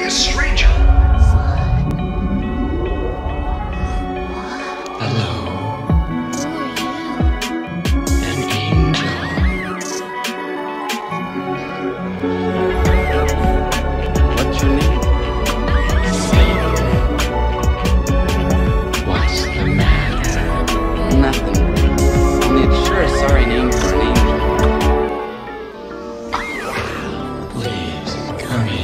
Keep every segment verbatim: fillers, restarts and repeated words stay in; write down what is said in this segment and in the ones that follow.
a stranger. Hello. An angel. What's your name? Satan. What's the matter? Nothing. Only it's sure a sorry name for an angel. Please, come in.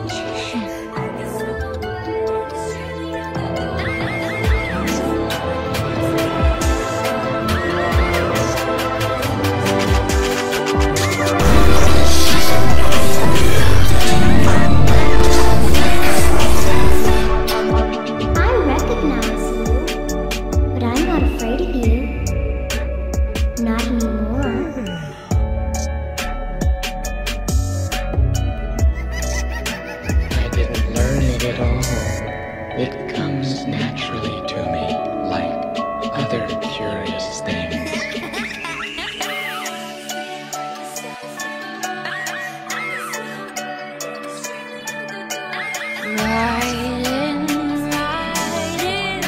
I recognize you, but I'm not afraid of you. Not anymore. I didn't learn it at all. It comes naturally to me, like other curious things. Riding, riding,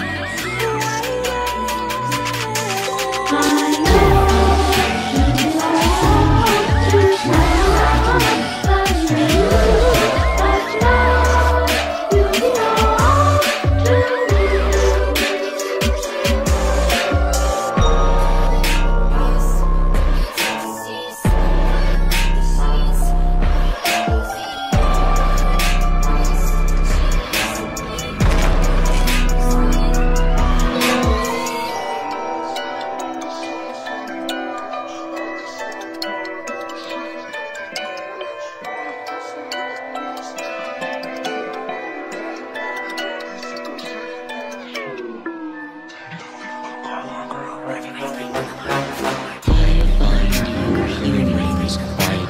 I find you humans quite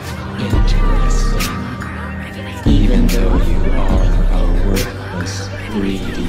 interesting, even though you are a worthless, greedy